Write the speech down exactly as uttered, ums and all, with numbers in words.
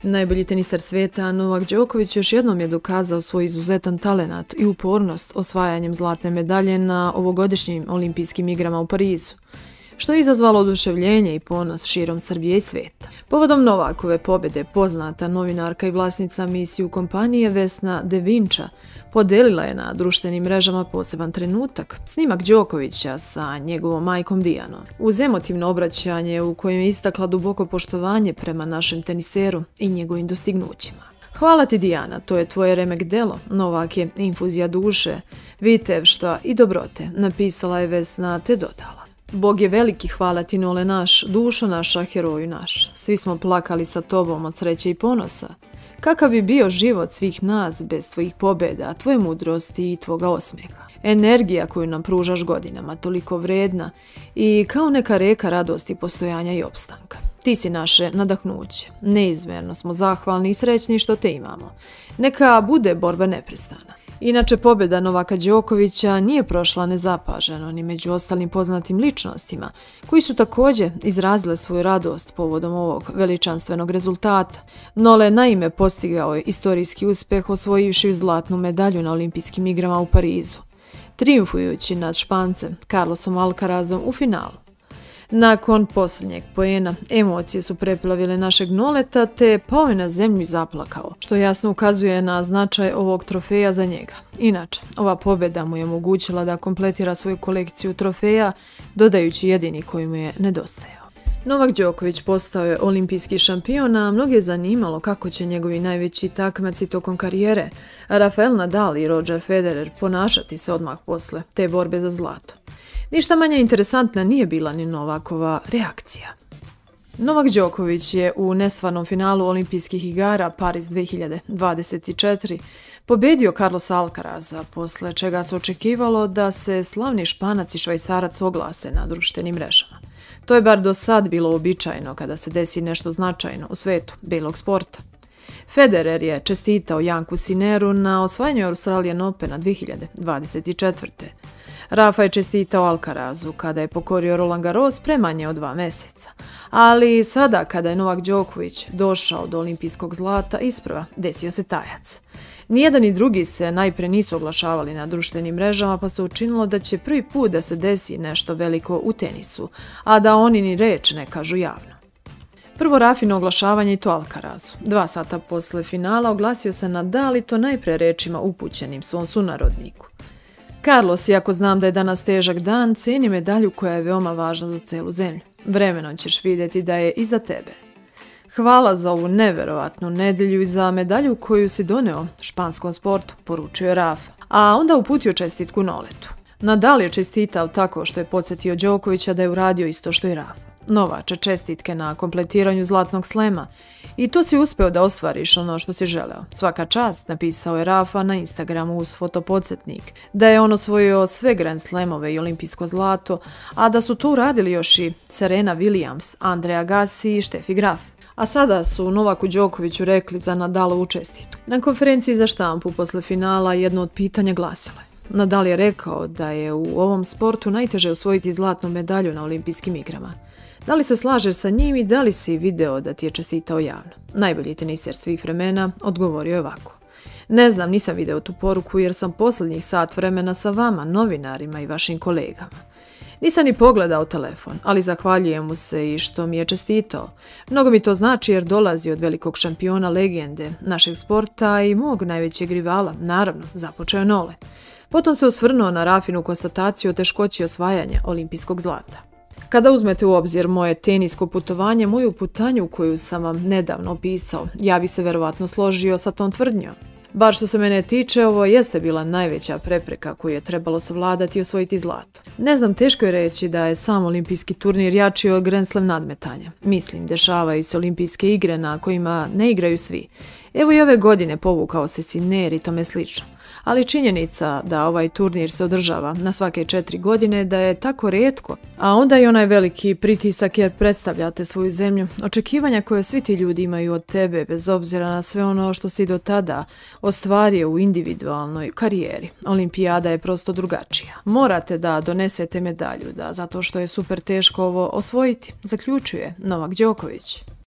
Najbolji teniser svijeta Novak Đoković još jednom je dokazao svoj izuzetan talenat i upornost osvajanjem zlatne medalje na ovogodišnjim olimpijskim igrama u Parizu, što je izazvalo oduševljenje i ponos širom Srbije i svijeta. Povodom Novakove pobjede poznata novinarka i vlasnica misiju kompanije Vesna Devinča podelila je na društvenim mrežama poseban trenutak, snimak Đokovića sa njegovom majkom Dijanom, uz emotivno obraćanje u kojem je istakla duboko poštovanje prema našem teniseru i njegovim dostignućima. Hvala ti Dijana, to je tvoje remek delo, Novak je infuzija duše, vitevštva i dobrote, napisala je Vesna te dodala. Bog je veliki, hvala ti Nole naš, dušo naša, heroju naš. Svi smo plakali sa tobom od sreće i ponosa. Kakav bi bio život svih nas bez tvojih pobjeda, tvoje mudrosti i tvoga osmeha. Energija koju nam pružaš godinama, toliko vredna i kao neka reka radosti, postojanja i opstanka. Ti si naše nadahnuće. Neizmjerno smo zahvalni i srećni što te imamo. Neka bude borba neprestana. Inače, pobjeda Novaka Đokovića nije prošla nezapaženo ni među ostalim poznatim ličnostima, koji su također izrazile svoju radost povodom ovog veličanstvenog rezultata. Nole naime postigao je istorijski uspjeh osvojivši zlatnu medalju na olimpijskim igrama u Parizu, triumfujući nad Špancem Carlosom Alcarazom u finalu. Nakon posljednjeg poena, emocije su preplavile našeg Noleta te pao je na zemlju i zaplakao, što jasno ukazuje na značaj ovog trofeja za njega. Inače, ova pobjeda mu je omogućila da kompletira svoju kolekciju trofeja, dodajući jedini koji mu je nedostajao. Novak Đoković postao je olimpijski šampion, a mnoge je zanimalo kako će njegovi najveći takmaci tokom karijere, Rafael Nadal i Roger Federer, ponašati se odmah posle te borbe za zlato. Ništa manje interesantna nije bila ni Novakova reakcija. Novak Đoković je u nestvarnom finalu olimpijskih igara Paris dve hiljade dvadeset četiri pobjedio Carlosa Alcaraza, posle čega se očekivalo da se slavni Španac i Švajcarac oglase na društvenim mrežama. To je bar do sad bilo uobičajeno kada se desi nešto značajno u svetu belog sporta. Federer je čestitao Janku Sinneru na osvajanju Australian Opena dve hiljade dvadeset četvrte. Rafa je čestitao Alcarazu kada je pokorio Roland Garros pre manje od dva meseca. Ali sada kada je Novak Đoković došao do olimpijskog zlata, isprva desio se tajac. Nijedan ni drugi se najpre nisu oglašavali na društvenim mrežama, pa se učinilo da će prvi put da se desi nešto veliko u tenisu, a da oni ni reč ne kažu javno. Prvo Rafino oglašavanje i to Alcarazu. Dva sata posle finala oglasio se Nadal i to najpre rečima upućenim svom sunarodniku. Carlos, iako znam da je danas težak dan, ceni medalju koja je veoma važna za celu zemlju. Vremenom ćeš vidjeti da je i za tebe. Hvala za ovu neverovatnu nedelju i za medalju koju si doneo španskom sportu, poručio je Rafa, a onda uputio čestitku Noletu. Nadal je čestitao tako što je podsjetio Đokovića da je uradio isto što i Rafa. Novače, čestitke na kompletiranju zlatnog slema i to si uspeo da ostvariš ono što si želeo. Svaka čast, napisao je Rafa na Instagramu uz fotopodsjetnik, da je on osvojio sve Grand Slamove i olimpijsko zlato, a da su to uradili još i Serena Williams, Andre Agassi i Steffi Graf. A sada su Novaku Đokoviću rekli za Nadalovu čestitu. Na konferenciji za štampu posle finala jedno od pitanja glasilo je: Nadal je rekao da je u ovom sportu najteže osvojiti zlatnu medalju na olimpijskim igrama. Da li se slažeš sa njim i da li si video da ti je čestitao javno? Najbolji teniser svih vremena odgovorio je ovako: ne znam, nisam video tu poruku jer sam posljednjih sat vremena sa vama, novinarima i vašim kolegama. Nisam ni pogledao telefon, ali zahvaljujem mu se i što mi je čestitao. Mnogo mi to znači jer dolazi od velikog šampiona, legende našeg sporta i mog najvećeg rivala, naravno, započeo je Nole. Potom se osvrnuo na Rafinu konstataciju o teškoći osvajanja olimpijskog zlata. Kada uzmete u obzir moje tenisko putovanje, moju putanju koju sam vam nedavno opisao, ja bi se verovatno složio sa tom tvrdnjom. Bar što se mene tiče, ovo jeste bila najveća prepreka koju je trebalo savladati i osvojiti zlato. Ne znam, teško je reći da je sam olimpijski turnir jači od Grand Slam nadmetanja. Mislim, dešavaju se olimpijske igre na kojima ne igraju svi. Evo i ove godine povukao se Sinner i tome slično. Ali činjenica da ovaj turnir se održava na svake četiri godine, da je tako rijetko, a onda i onaj veliki pritisak jer predstavljate svoju zemlju, očekivanja koje svi ti ljudi imaju od tebe bez obzira na sve ono što si do tada ostvario u individualnoj karijeri. Olimpijada je prosto drugačija. Morate da donesete medalju, da zato što je super teško ovo osvojiti, zaključuje Novak Đoković.